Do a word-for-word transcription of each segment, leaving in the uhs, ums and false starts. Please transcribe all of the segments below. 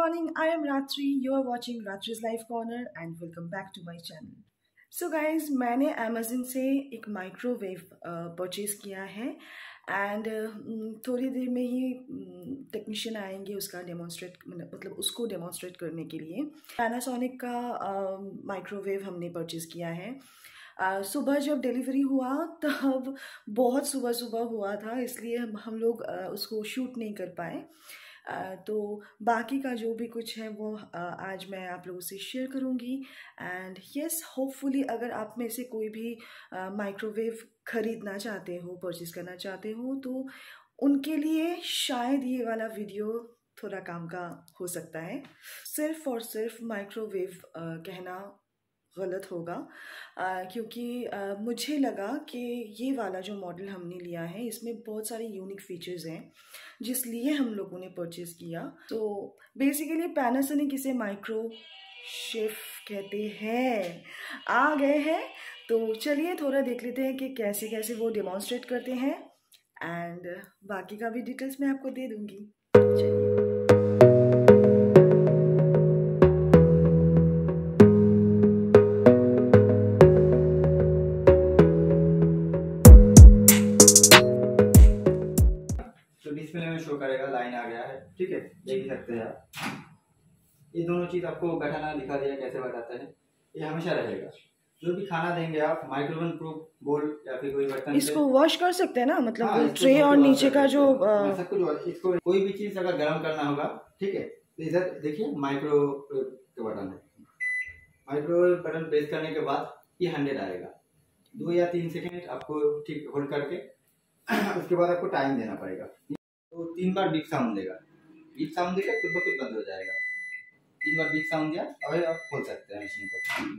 morning, I am Ratri. You are watching Ratri's Life Corner and welcome back to my channel. So guys, मैंने Amazon से एक microwave purchase किया है and थोड़ी देर में ही technician आएंगे उसका डेमोन्स्ट्रेट मतलब उसको डेमोन्स्ट्रेट करने के लिए। पैनासोनिक का माइक्रोवेव हमने परचेज किया है। uh, सुबह जब डिलीवरी हुआ तब बहुत सुबह सुबह हुआ था, इसलिए हम हम लोग uh, उसको शूट नहीं कर पाए। Uh, तो बाकी का जो भी कुछ है वो uh, आज मैं आप लोगों से शेयर करूँगी। एंड यस, होपफुली अगर आप में से कोई भी माइक्रोवेव uh, ख़रीदना चाहते हो, परचेज़ करना चाहते हो, तो उनके लिए शायद ये वाला वीडियो थोड़ा काम का हो सकता है। सिर्फ और सिर्फ माइक्रोवेव uh, कहना गलत होगा uh, क्योंकि uh, मुझे लगा कि ये वाला जो मॉडल हमने लिया है इसमें बहुत सारे यूनिक फीचर्स हैं जिसलिए हम लोगों ने परचेज़ किया। तो बेसिकली पैनासोनिक इसे माइक्रो शेफ कहते हैं। आ गए हैं तो चलिए थोड़ा देख लेते हैं कि कैसे कैसे वो डेमोन्स्ट्रेट करते हैं एंड बाकी का भी डिटेल्स मैं आपको दे दूँगी। चलिए। डिस्प्ले में शो करेगा, लाइन आ गया है, ठीक है, देख सकते हैं आप। ये दोनों चीज आपको बैठाना दिखा दिया कैसे बैठाता है, ये हमेशा रहेगा। जो भी खाना देंगे आप माइक्रोवेव प्रूफ बोल या फिर कोई बर्तन, इसको वॉश कर सकते हैं ना, मतलब हाँ, ट्रे और नीचे का जो सब कुछ। इसको कोई भी चीज अगर गर्म करना होगा, ठीक है, तो इधर देखिए माइक्रोवेव का बटन है। माइक्रोवेव बटन प्रेस करने के बाद ये हंड्रेड आएगा। दो या तीन सेकेंड आपको ठीक होल्ड करके उसके बाद आपको टाइम देना पड़ेगा। तो तीन बार बीप साउंड देगा, बीप साउंड देगा खुद ब खुद बंद हो जाएगा। तीन बार बीप साउंड दिया, अभी आप खोल सकते हैं मशीन को।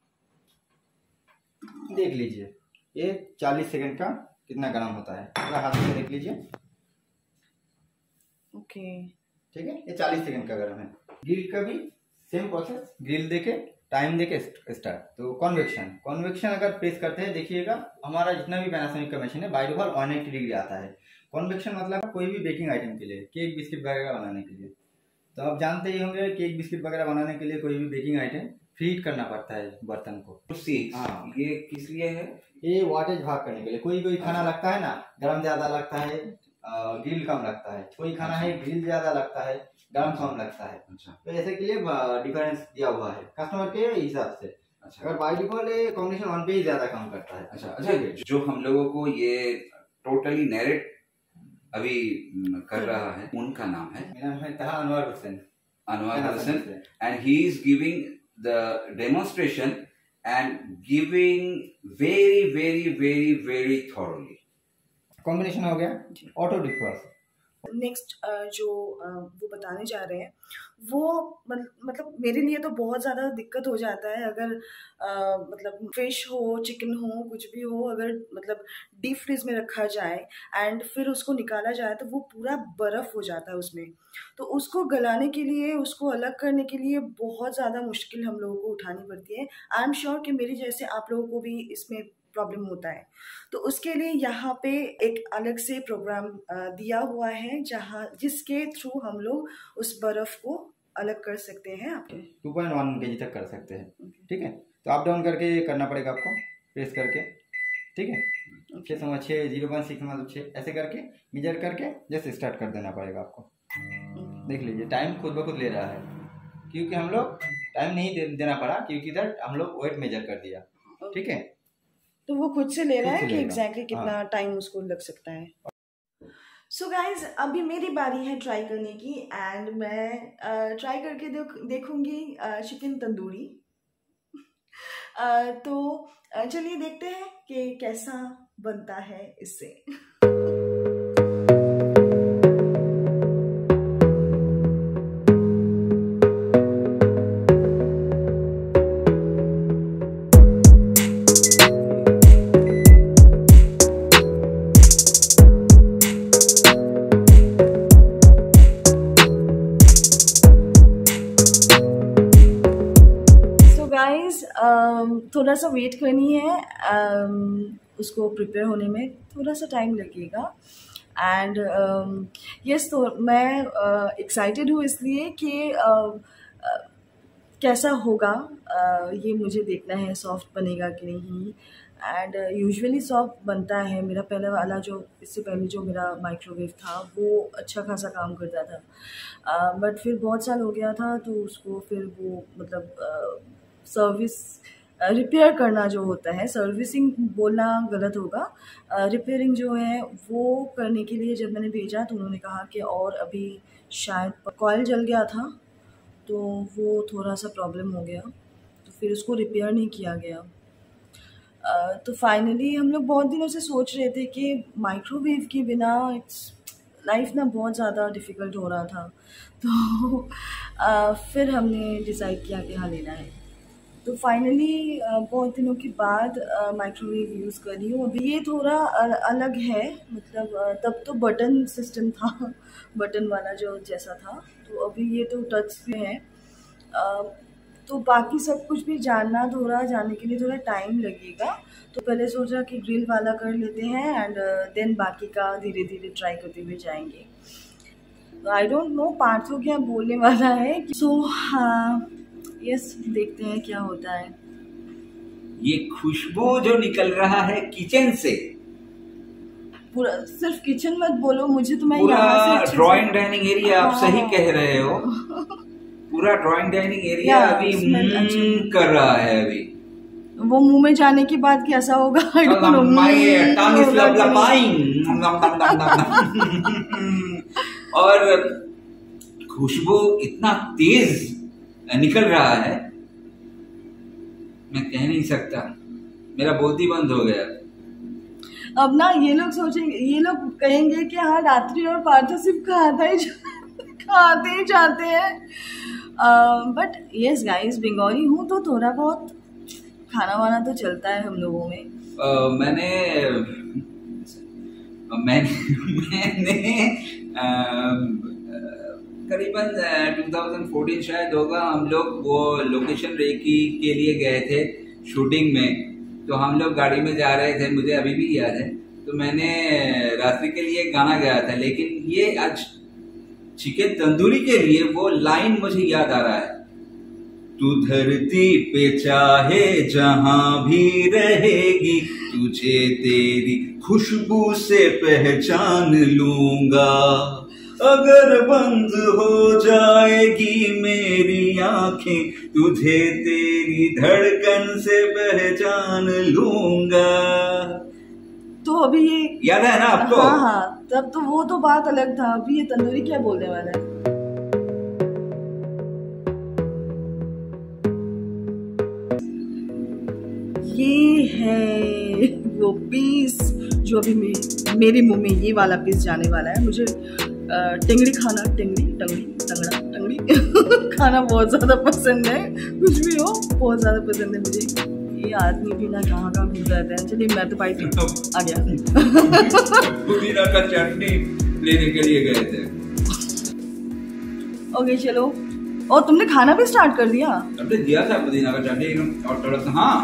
देख लीजिए ये चालीस सेकंड का कितना गर्म होता है, पूरा हाथ से देख लीजिए। ओके, ठीक है, ये चालीस सेकंड का गर्म है। ग्रिल का भी सेम प्रोसेस, ग्रिल देके टाइम देके स्टार्ट। तो कॉन्वेक्शन कॉन्वेक्शन अगर प्रेस करते हैं, देखिएगा हमारा जितना भी पैनासोनिक का मशीन है by default one eighty degree आता है। कॉन्वेक्शन मतलब कोई भी बेकिंग आइटम के लिए, केक बिस्किट वगैरह बनाने के लिए। तो आप जानते ही होंगे केक बिस्किट वगैरह बनाने के लिए कोई भी बेकिंग आइटम हीट करना पड़ता है बर्तन को। हाँ, ये किस लिए है? ये वाटेज भाग करने के लिए। कोई कोई खाना लगता है ना गर्म ज्यादा लगता है, ग्रिल कम लगता है। कोई खाना है ग्रिल ज्यादा लगता है, गर्म कम लगता है। अच्छा, तो ऐसे के लिए डिफरेंस दिया हुआ है कस्टमर के हिसाब से। अच्छा, अगर बाय डिफॉल्ट कॉम्बिनेशन वन पे ही ज्यादा काम करता है। अच्छा, अच्छा। जो हम लोगों को ये टोटली नैरेट अभी कर रहा है, उनका नाम है? मेरा नाम है Taha Anwar Hussain. Anwar Hussain, and he is giving the demonstration and giving very very very very thoroughly. Combination हो गया ऑटो डिफ्रॉस्ट। नेक्स्ट जो वो बताने जा रहे हैं वो मतलब मेरे लिए तो बहुत ज़्यादा दिक्कत हो जाता है अगर आ, मतलब फिश हो, चिकन हो, कुछ भी हो, अगर मतलब डीप फ्रीज में रखा जाए एंड फिर उसको निकाला जाए तो वो पूरा बर्फ़ हो जाता है उसमें। तो उसको गलाने के लिए, उसको अलग करने के लिए बहुत ज़्यादा मुश्किल हम लोगों को उठानी पड़ती है। आई एम श्योर कि मेरी जैसे आप लोगों को भी इसमें प्रॉब्लम होता है। तो उसके लिए यहाँ पे एक अलग से प्रोग्राम दिया हुआ है जहाँ जिसके थ्रू हम लोग उस बर्फ़ को अलग कर सकते हैं। आप टू पॉइंट वन के जी तक कर सकते हैं, ठीक है। तो अप डाउन करके करना पड़ेगा आपको, प्रेस करके, ठीक है। छः समझ छः जीरो पॉइंट सिक्स मतलब छः ऐसे करके मेजर करके जैसे स्टार्ट कर देना पड़ेगा आपको। देख लीजिए टाइम खुद ब खुद ले रहा है, क्योंकि हम लोग टाइम नहीं दे, देना पड़ा क्योंकि इधर हम लोग वेट मेजर कर दिया, ठीक है। तो वो खुद से ले रहा है कि एग्जैक्टली कितना टाइम उसको लग सकता है। सो so गाइज, अभी मेरी बारी है ट्राई करने की एंड मैं ट्राई uh, करके देख देखूंगी चिकन uh, तंदूरी। uh, तो uh, चलिए देखते हैं कि कैसा बनता है इससे। थोड़ा सा वेट करनी है, um, उसको प्रिपेयर होने में थोड़ा सा टाइम लगेगा एंड यस, तो मैं एक्साइटेड uh, हूँ इसलिए कि uh, uh, कैसा होगा, uh, ये मुझे देखना है सॉफ्ट बनेगा कि नहीं। एंड यूजुअली सॉफ्ट बनता है। मेरा पहले वाला जो इससे पहले जो मेरा माइक्रोवेव था वो अच्छा खासा काम करता था, बट uh, फिर बहुत साल हो गया था तो उसको फिर वो मतलब सर्विस uh, रिपेयर करना जो होता है, सर्विसिंग बोलना गलत होगा, रिपेयरिंग uh, जो है वो करने के लिए जब मैंने भेजा तो उन्होंने कहा कि और अभी शायद कॉइल जल गया था तो वो थोड़ा सा प्रॉब्लम हो गया, तो फिर उसको रिपेयर नहीं किया गया। Uh, तो फाइनली हम लोग बहुत दिनों से सोच रहे थे कि माइक्रोवेव के बिना इट्स लाइफ ना बहुत ज़्यादा डिफ़िकल्ट हो रहा था, तो uh, फिर हमने डिसाइड किया कि हाँ लेना है। तो फाइनली uh, बहुत दिनों के बाद माइक्रोवेव यूज़ कर रही हूँ। अभी ये थोड़ा अ, अलग है, मतलब uh, तब तो बटन सिस्टम था, बटन वाला जो जैसा था, तो अभी ये तो टच पे है। uh, तो बाकी सब कुछ भी जानना थोड़ा जानने के लिए थोड़ा टाइम लगेगा, तो पहले सोचा कि ग्रिल वाला कर लेते हैं एंड देन बाकी का धीरे धीरे ट्राई करते हुए जाएंगे। तो आई डोंट नो पार्थो क्या बोलने वाला है। सो हाँ, यस, देखते हैं क्या होता है। ये खुशबू जो निकल रहा है किचन से, पूरा सिर्फ किचन मत बोलो मुझे, तो मैं पूरा ड्राइंग डाइनिंग एरिया, आप सही कह रहे हो, पूरा ड्राइंग डाइनिंग एरिया अभी अच्छा कर रहा है। अभी वो मुंह में जाने के बाद कैसा होगा, और खुशबू इतना तेज निकल रहा है मैं कह नहीं सकता, मेरा बोलती बंद हो गया। अब ना ये लोग सोचेंगे, ये लोग कहेंगे कि हाँ रात्रि और पार्थो सिर्फ खाता ही खाते ही जाते हैं। बट यस गाइस, बंगाली हूँ तो थोड़ा बहुत खाना वाना तो चलता है हम लोगों में। uh, मैंने मैंने मैंने करीबन दो हज़ार चौदह शायद होगा, हम लोग वो लोकेशन रेकी के लिए गए थे शूटिंग में, तो हम लोग गाड़ी में जा रहे थे, मुझे अभी भी याद है। तो मैंने रात्रि के लिए गाना गाया था, लेकिन ये आज चिकन तंदूरी के लिए वो लाइन मुझे याद आ रहा है, तू धरती पे चाहे जहां भी रहेगी, तुझे तेरी खुशबू से पहचान लूंगा, अगर बंद हो जाएगी मेरी आंखें, तुझे तेरी धड़कन से पहचान लूंगा। तो अभी ये याद है ना आपको? हाँ हाँ, तब तो वो तो बात अलग था, अभी ये तंदूरी क्या बोलने वाला है। ये है वो पीस जो अभी मे, मेरे मुंह में ये वाला पीस जाने वाला है। मुझे टिंगड़ी खाना, टिंगड़ी टंगड़ी टंगड़ा टंगड़ी खाना बहुत ज़्यादा पसंद है, कुछ भी हो बहुत ज़्यादा पसंद है मुझे। ये आदमी भी ना कहाँ कहाँ घूम जाता है। चलिए मैं तो पाई आ गया। पुदीना का चटनी लेने के लिए गए थे। ओके चलो, और तुमने खाना भी स्टार्ट कर दिया? हमने दिया था पुदीना का चटनी और थोड़ा सा। हाँ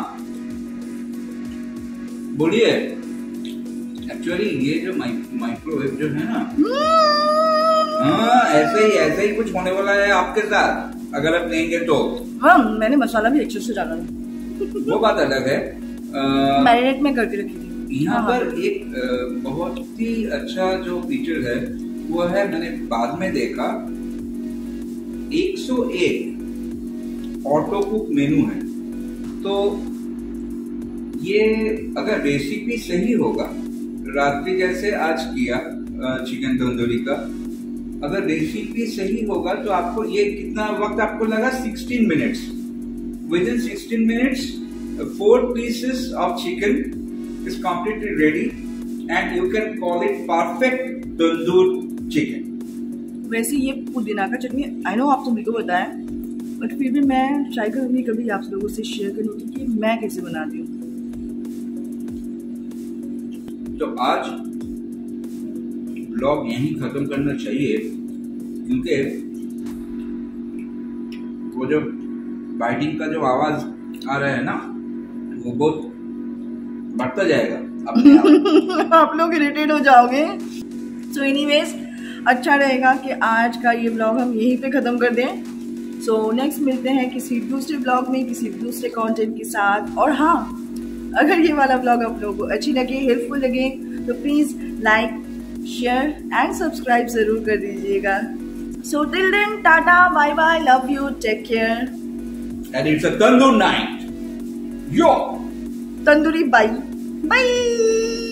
बोलिए। एक्चुअली ये जो माइक्रोवेव जो है ना, हाँ ऐसे ही ऐसे ही कुछ होने वाला है आपके साथ अगर आप लेंगे तो। हाँ मैंने मसाला भी अच्छे से डाला है, वो बात अलग है। मैरिनेट में करके रखी थी। यहाँ पर एक आ, बहुत ही अच्छा जो फीचर है वो है, मैंने बाद में देखा, एक सौ एक ऑटो कुक मेनू है। तो ये अगर रेसिपी सही होगा, रात्रि जैसे आज किया चिकन तंदूरी का, अगर रेसिपी सही होगा तो आपको ये कितना वक्त आपको लगा? Sixteen minutes. Within sixteen minutes, four pieces of chicken is completely ready, and you can call it perfect tandoor chicken. वैसे ये पुदीना का चटनी आई नो आप सभी को बताया, बट फिर भी मैं ट्राई करूँगी कभी आप लोगों से शेयर करने की कि मैं कैसे बनाती हूँ। तो आज ब्लॉग यहीं खत्म करना चाहिए, क्योंकि वो जो बाइटिंग का जो आवाज आ रहा है ना, वो बहुत बढ़ता जाएगा अपने आप। आप लोग इरिटेट हो जाओगे। सो एनीवेज अच्छा रहेगा कि आज का ये ब्लॉग हम यहीं पे ख़त्म कर दें। सो so, नेक्स्ट मिलते हैं किसी दूसरे ब्लॉग में किसी दूसरे कंटेंट के साथ। और हाँ, अगर ये वाला ब्लॉग आप लोगों को अच्छी लगे, हेल्पफुल लगे, तो please like, share and subscribe ज़रूर कर दीजिएगा। So till then, tata, bye bye, love you, take care. And it's a tandoor night. Yo tandoori bye by.